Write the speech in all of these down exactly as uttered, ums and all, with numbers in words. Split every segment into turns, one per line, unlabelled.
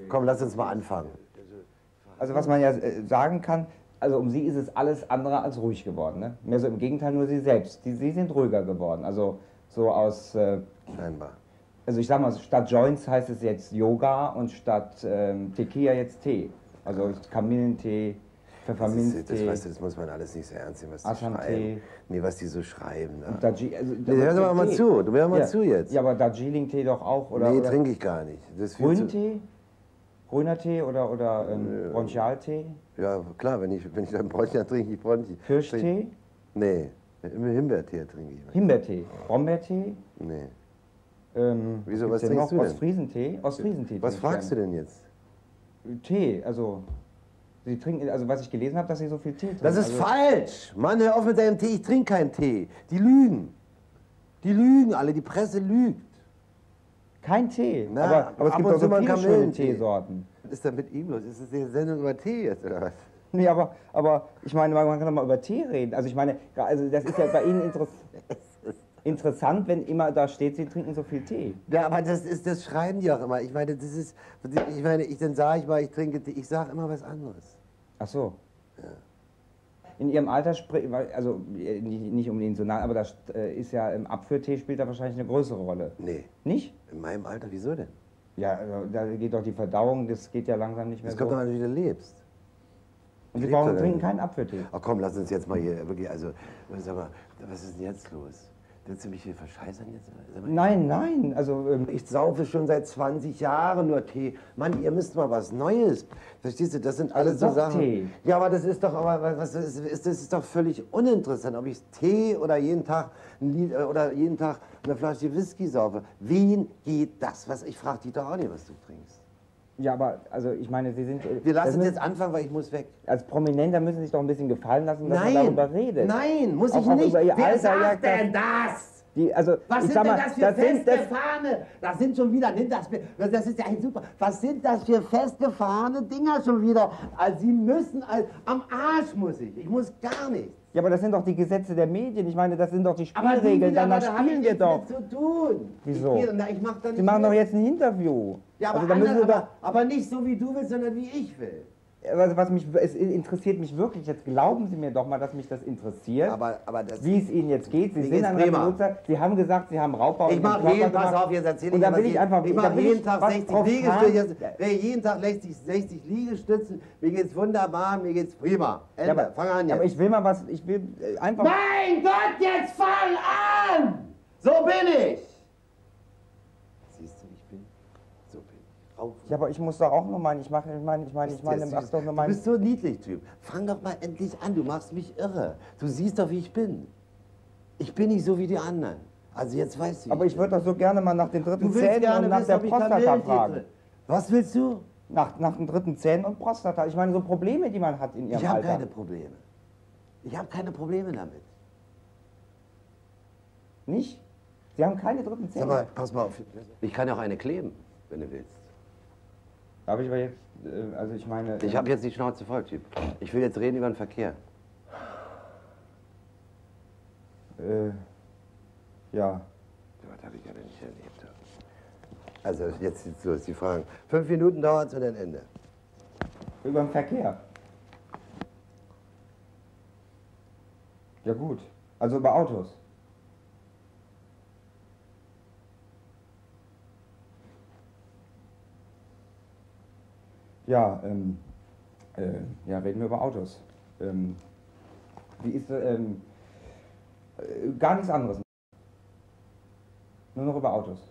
Komm, lass uns mal anfangen.
Also was man ja äh, sagen kann, also um sie ist es alles andere als ruhig geworden. Ne? Mehr so im Gegenteil, nur sie selbst. Die, sie sind ruhiger geworden. Also so aus... Äh,
Scheinbar.
Also ich sag mal, statt Joints heißt es jetzt Yoga und statt ähm, Tequila jetzt Tee. Also Kamillentee, Pfefferminztee.
Das, ist, das, weißt du, das muss man alles nicht so ernst nehmen, was die schreiben. Nee, was die so schreiben. Ne?
Und Darji also,
nee, hör doch mal zu, du hör mal
ja.
zu jetzt.
Ja, aber Darjeeling-Tee doch auch, oder?
Nee,
oder
trinke ich gar nicht.
Grünen Tee? Grüner Tee oder, oder ähm, Bronchialtee?
Ja, klar, wenn ich, wenn ich dann Bronchi trinke, ich Bronchi.
Kirschtee?
Nee, Himbeertee trinke ich.
Himbeertee? Brombeertee?
Nee.
Ähm,
Wieso, was
denn
trinkst
noch?
du denn?
Ostfriesentee? Ostfriesentee.
Was fragst du denn jetzt?
Tee, also... Sie trinken, also was ich gelesen habe, dass Sie so viel Tee trinken.
Das ist
also
falsch! Mann, hör auf mit deinem Tee, ich trinke keinen Tee. Die lügen. Die lügen alle, die Presse lügt.
Kein Tee,
Na,
aber, aber es gibt auch so viele schöne Teesorten.
Was ist da mit ihm los? Ist das eine Sendung über Tee jetzt, oder was?
Nee, aber, aber ich meine, man kann doch mal über Tee reden. Also ich meine, also das ist ja bei Ihnen interess interessant, wenn immer da steht, Sie trinken so viel Tee.
Ja, aber das ist, das schreiben die auch immer. Ich meine, das ist, ich meine, ich, dann sage ich mal, ich trinke Tee. Ich sage immer was anderes.
Ach so.
Ja.
In Ihrem Alter, also nicht, nicht um Ihnen zu nahe, aber das ist ja, im Abführtee spielt da wahrscheinlich eine größere Rolle.
Nee.
Nicht?
In meinem Alter, wieso denn?
Ja, da geht doch die Verdauung, das geht ja langsam nicht mehr
das
so.
Das kommt doch an, wie du lebst.
Und Sie brauchen, trinken keinen Apfeltee.
Ach komm, lass uns jetzt mal hier wirklich, also, sag mal, was ist denn jetzt los? Willst du mich hier verscheißern jetzt?
Nein, nein, also... Ähm,
ich saufe schon seit zwanzig Jahren nur Tee. Mann, ihr müsst mal was Neues. Verstehst du, das sind alles so Sachen...
Tee.
Ja, aber das ist doch, aber was ist, ist, das ist doch völlig uninteressant, ob ich Tee oder jeden Tag ein Lied, oder jeden Tag eine Flasche Whisky saufe. Wen geht das? Was, ich frage dich doch auch nicht, was du trinkst.
Ja, aber, also ich meine, Sie sind...
Wir lassen müssen, jetzt anfangen, weil ich muss weg.
Als Prominenter müssen Sie sich doch ein bisschen gefallen lassen, dass
nein,
man darüber redet.
Nein, muss
auch,
ich
auch
nicht.
Über Ihr
Wer
Alter,
sagt
ja,
denn das?
Die, also,
was
ich
sind
sag mal,
denn das für
das
festgefahrene? Das sind schon wieder, das, das ist ja super. Was sind das für festgefahrene Dinger schon wieder? Also Sie müssen, also, am Arsch muss ich. Ich muss gar nichts.
Ja, aber das sind doch die Gesetze der Medien. Ich meine, das sind doch die Spielregeln. Dann da spielen wir doch.
Zu tun.
Wieso?
Ich, na, ich mach da nicht
Sie machen
mit.
doch jetzt ein Interview.
Ja, aber,
also,
anders,
müssen wir
aber,
doch,
aber nicht so, wie du willst, sondern wie ich will.
Was, was mich, es interessiert mich wirklich, jetzt glauben Sie mir doch mal, dass mich das interessiert,
aber, aber das,
wie es Ihnen jetzt geht. Sie sind ein Revoluzer, Sie haben gesagt, Sie haben Raubbau.
Ich mache jeden, pass auf, jetzt erzähle ich,
und dann will ich einfach,
ich mache jeden Tag sechzig Liegestützen,
ja.
jeden Tag sechzig, sechzig Liegestützen, mir geht's wunderbar, mir geht's prima. Ende, ja, aber, fang an jetzt.
Aber ich will mal was, ich will einfach...
Mein Gott, jetzt fang an! So bin ich! Siehst du, ich bin, so bin ich. Auf.
Ja, aber ich muss doch auch nur meinen, ich mache, ich meine, ich meine, ich meine, mach doch nur meinen...
Du bist so niedlich, Typ. Fang doch mal endlich an, du machst mich irre. Du siehst doch, wie ich bin. Ich bin nicht so wie die anderen. Also jetzt weißt du.
Aber ich würde doch so gerne mal nach den dritten
Zähnen
und nach der Prostata fragen.
Was willst du?
Nach, nach den dritten Zähnen und Prostata. Ich meine, so Probleme, die man hat in Ihrem Alter.
Ich habe keine Probleme. Ich habe keine Probleme damit.
Nicht? Sie haben keine dritten Zähne?
Sag mal, pass mal auf. Ich kann ja auch eine kleben, wenn du willst.
Darf ich aber jetzt, äh, also ich meine...
Ich habe jetzt die Schnauze voll, Typ. Ich will jetzt reden über den Verkehr.
Äh, ja.
Was habe ich ja nicht erlebt. Also jetzt sieht's los, die Fragen. Fünf Minuten dauert es und dann Ende.
Über den Verkehr? Ja gut. Also über Autos. Ja, ähm, äh, ja, reden wir über Autos. Ähm, wie ist, ähm, äh, gar nichts anderes. Nur noch über Autos.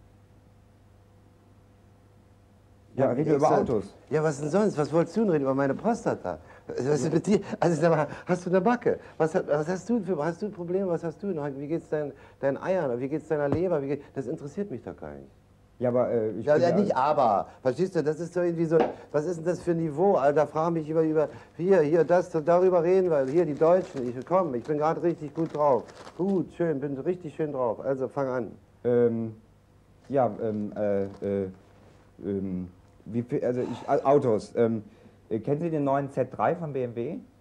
Ja, reden wir über Autos.
Ja, was denn sonst? Was wolltest du denn reden? Über meine Prostata? Was ist mit dir? Also sag mal, hast du eine Backe? Was, was hast du für, hast du Probleme? Was hast du noch? Wie geht's dein, deinen Eiern? Wie geht's deiner Leber? Wie geht, das interessiert mich doch gar nicht.
Ja, aber äh, ich
ja, ja, nicht aber. Verstehst du? Das ist so irgendwie so. Was ist denn das für ein Niveau, Alter? Frag mich über, über hier, hier, das, darüber reden, weil hier die Deutschen. Ich komm, ich bin gerade richtig gut drauf. Gut, schön, bin richtig schön drauf. Also fang an.
Ähm, ja, ähm, äh, äh, ähm, wie, also ich, Autos. Ähm, kennen Sie den neuen Z drei von B M W?